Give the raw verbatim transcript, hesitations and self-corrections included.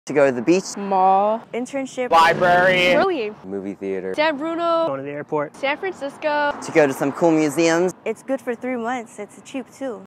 To go to the beach. Mall. Internship. Library. Really. Movie theater. San Bruno. Going to the airport. San Francisco. To go to some cool museums. It's good for three months. It's cheap too.